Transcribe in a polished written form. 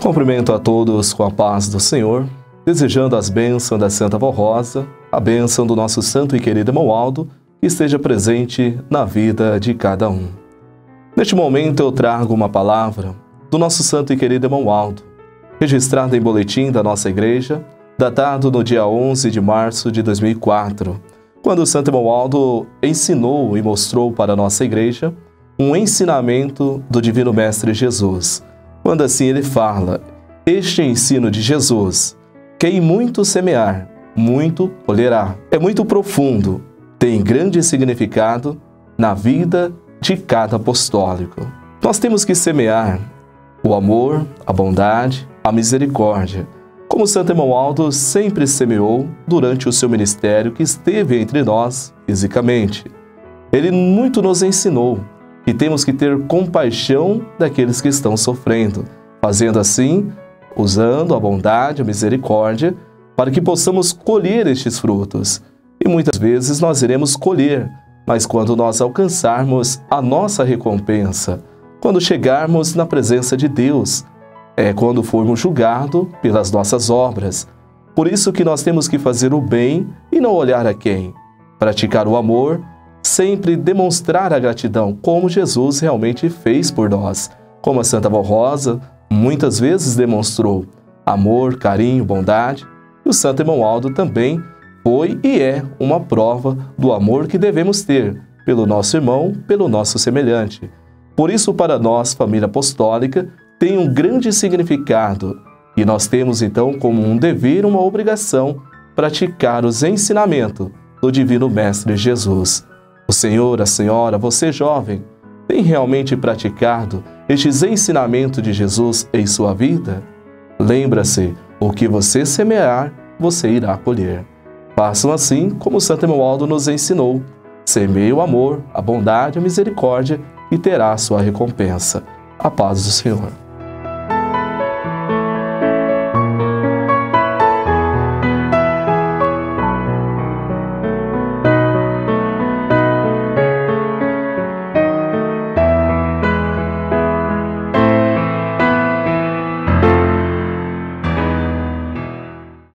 Cumprimento a todos com a paz do Senhor, desejando as bênçãos da Santa Vó Rosa, a bênção do nosso santo e querido irmão Aldo, que esteja presente na vida de cada um. Neste momento eu trago uma palavra do nosso santo e querido irmão Aldo, registrada em boletim da nossa igreja, datado no dia 11 de março de 2004, quando o santo irmão Aldo ensinou e mostrou para a nossa igreja um ensinamento do Divino Mestre Jesus. Quando assim ele fala: este ensino de Jesus, quem muito semear, muito colherá. É muito profundo, tem grande significado na vida de cada apostólico. Nós temos que semear o amor, a bondade, a misericórdia, como o santo irmão Aldo sempre semeou durante o seu ministério que esteve entre nós fisicamente. Ele muito nos ensinou que temos que ter compaixão daqueles que estão sofrendo, fazendo assim, usando a bondade, a misericórdia, para que possamos colher estes frutos. E muitas vezes nós iremos colher, mas quando nós alcançarmos a nossa recompensa, quando chegarmos na presença de Deus, é quando formos julgados pelas nossas obras. Por isso que nós temos que fazer o bem e não olhar a quem, praticar o amor, sempre demonstrar a gratidão, como Jesus realmente fez por nós. Como a Santa Vó Rosa muitas vezes demonstrou amor, carinho, bondade, e o santo irmão Aldo também foi e é uma prova do amor que devemos ter pelo nosso irmão, pelo nosso semelhante. Por isso, para nós, família apostólica, tem um grande significado, e nós temos então como um dever, uma obrigação, praticar os ensinamentos do Divino Mestre Jesus. O Senhor, a Senhora, você jovem, tem realmente praticado estes ensinamentos de Jesus em sua vida? Lembra-se, o que você semear, você irá colher. Façam assim como o santo irmão Aldo nos ensinou. Semeie o amor, a bondade, a misericórdia e terá a sua recompensa. A paz do Senhor.